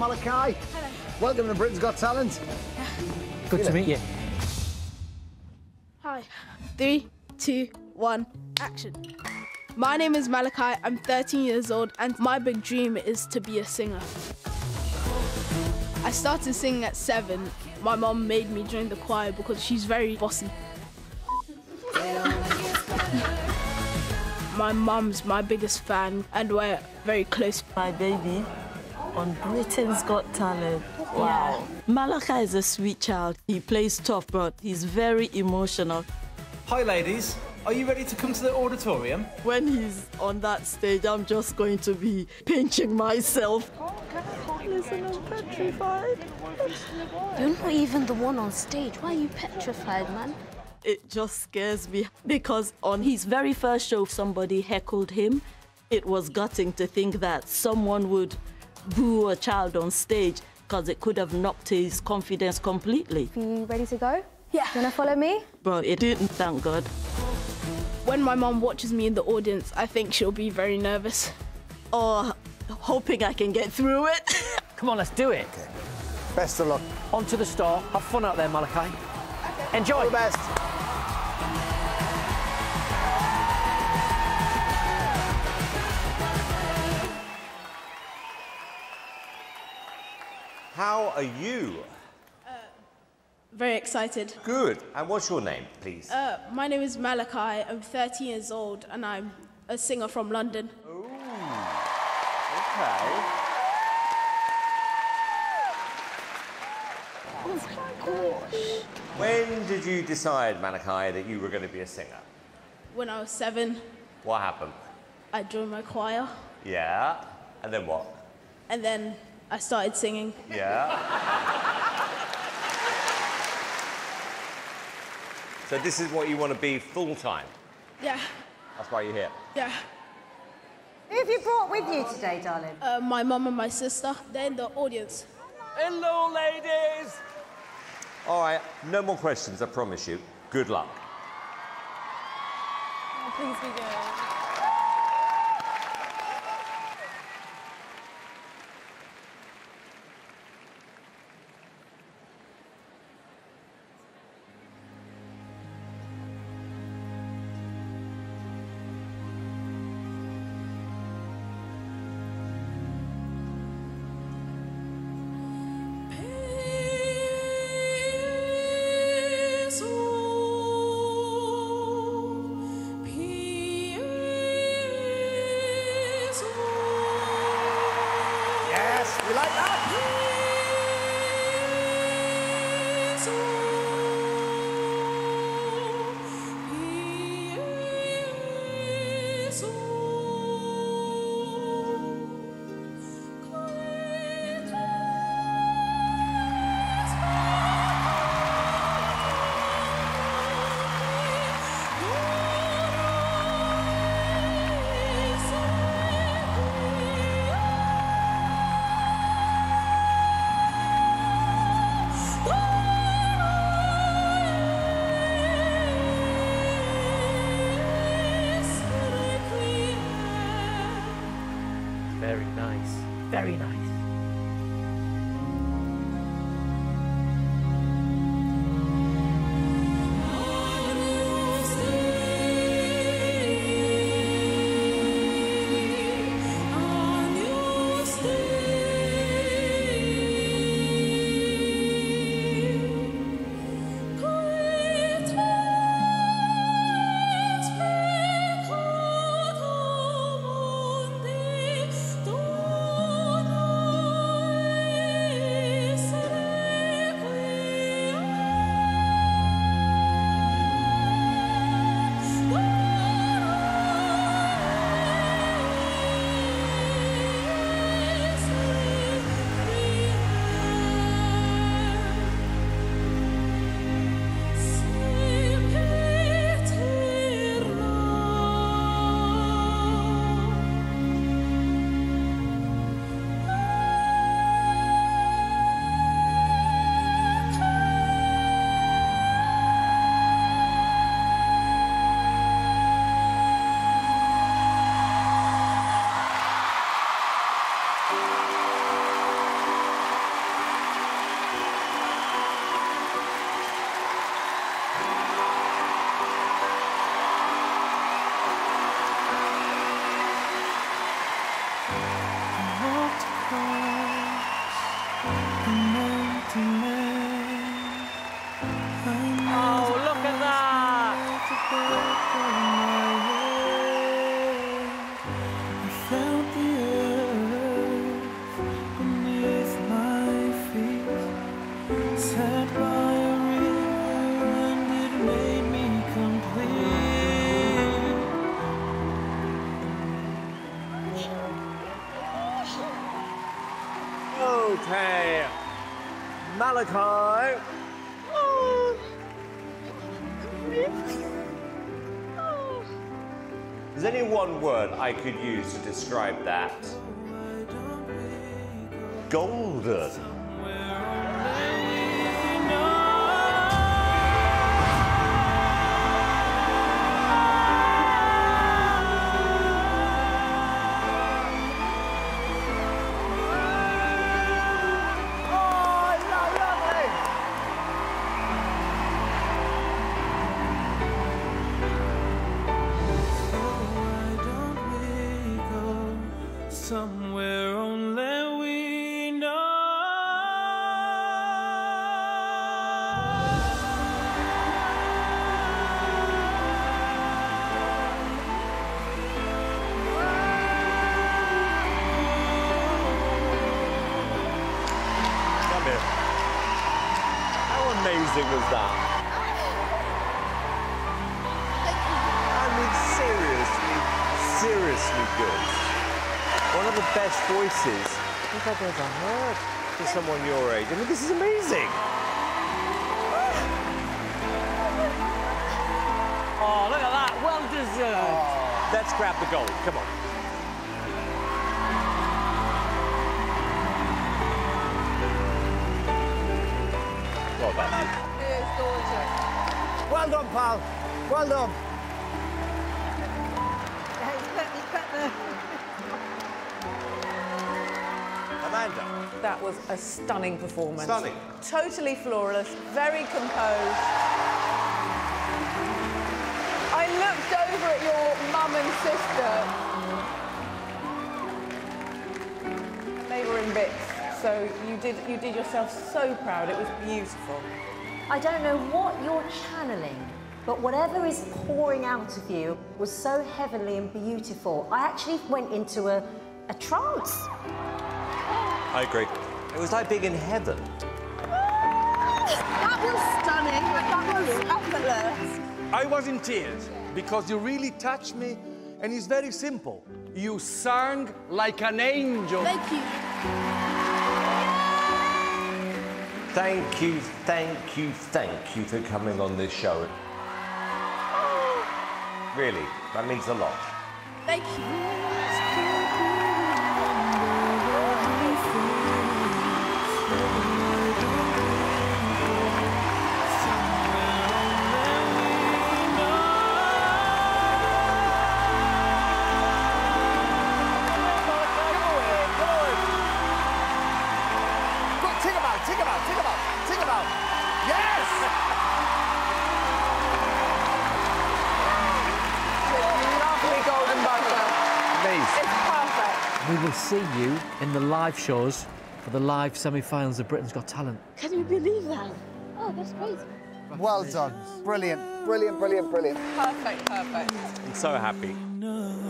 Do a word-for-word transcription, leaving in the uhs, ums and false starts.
Malakai. Hello. Welcome to Britain's Got Talent. Good to meet you. Hi. Three, two, one, action. My name is Malakai, I'm thirteen years old, and my big dream is to be a singer. I started singing at seven. My mom made me join the choir because she's very bossy. My mum's my biggest fan, and we're very close. My baby on Britain's Got Talent. Wow. Yeah. Malakai is a sweet child. He plays tough, but he's very emotional. Hi, ladies. Are you ready to come to the auditorium? When he's on that stage, I'm just going to be pinching myself. Listen, I'm petrified. You're not even the one on stage. Why are you petrified, man? It just scares me because on his very first show, somebody heckled him. It was gutting to think that someone would boo a child on stage because it could have knocked his confidence completely. Are you ready to go? Yeah. You wanna follow me? But it didn't, thank God. When my mum watches me in the audience, I think she'll be very nervous. Or hoping I can get through it. Come on, let's do it. Okay. Best of luck. On to the star. Have fun out there, Malakai. Enjoy. All the best. How are you? Uh, very excited. Good. And what's your name, please? Uh, my name is Malakai. I'm thirteen years old, and I'm a singer from London. Ooh. Okay. Oh my gosh. When did you decide, Malakai, that you were going to be a singer? When I was seven, What happened? I joined my choir, Yeah. And then what? and then I started singing. Yeah. So this is what you want to be full-time? Yeah, That's why you're here? yeah. Who have you brought with you today, darling? Uh, my mum and my sister, they're in the audience. Hello, ladies! All right, no more questions, I promise you. Good luck. Oh, please be good. Yes, we like that. Very nice. Very nice. OK. Malakai. There's only one word I could use to describe that. Golden. Somewhere only we know. Come here. How amazing was that? I mean, seriously, seriously good. One of the best voices I think I've ever heard for someone your age. I mean, this is amazing. Oh, look at that. Well deserved. Oh. Let's grab the gold. Come on. Well done. It is gorgeous. Well done, pal. Well done. He's put, he's put the... Amanda. That was a stunning performance. Stunning. Totally flawless, very composed. I looked over at your mum and sister. And they were in bits. So you did, you did yourself so proud. It was beautiful. I don't know what you're channeling, but whatever is pouring out of you was so heavenly and beautiful. I actually went into a, a trance. I agree. It was like being in heaven. That was stunning. That was effortless. I was in tears because you really touched me, and it's very simple. You sang like an angel. Thank you. Thank you, thank you, thank you for coming on this show. Really, that means a lot. Thank you. Think about, think about, think about. Yes! Lovely golden buzzer. Amazing. It's perfect. We will see you in the live shows for the live semi-finals of Britain's Got Talent. Can you believe that? Oh, that's crazy. Well done. Brilliant, brilliant, brilliant, brilliant. Perfect, perfect. I'm so happy.